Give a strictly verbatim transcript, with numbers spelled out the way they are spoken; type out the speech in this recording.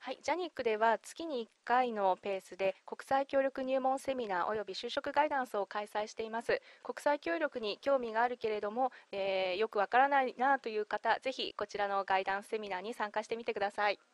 はい、ジャニックでは月にいっかいのペースで国際協力入門セミナーおよび就職ガイダンスを開催しています。国際協力に興味があるけれども、えーよくわからないなという方、ぜひこちらのガイダンスセミナーに参加してみてください。